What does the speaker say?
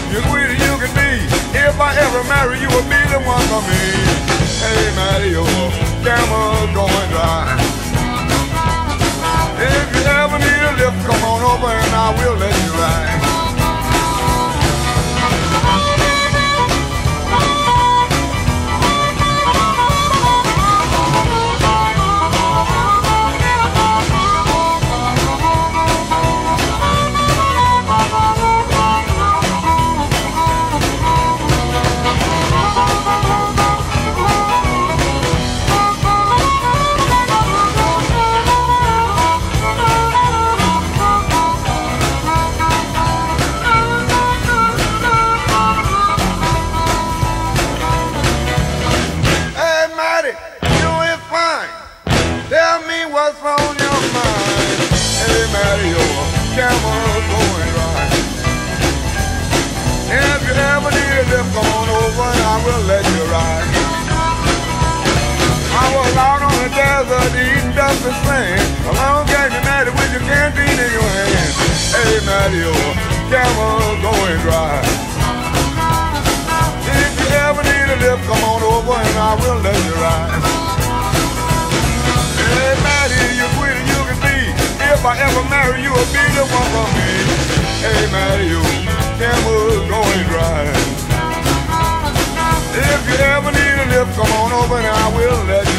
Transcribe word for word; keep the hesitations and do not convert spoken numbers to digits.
you're sweet as you can be. If I ever marry you, will be the one for me. Hey, Mattie, your camel's going dry. If you ever need a lift, come on over and I will let you ride. Tell me what's on your mind. Hey, Mattie, your camel's going right. If you ever need a lift, come on over and I will let you ride. I was out on the desert eating dust and sand. Along came you, Mattie, with your canteen in your hand. Hey, Mattie, your camel's going dry. If you ever need a lift, come on over and I will let you ride. Hey, Mattie, you're sweet as you can be. If I ever marry you, will be the one for me. Hey, Mattie, your camel's going dry. If you ever need a lift, come on over and I will let you.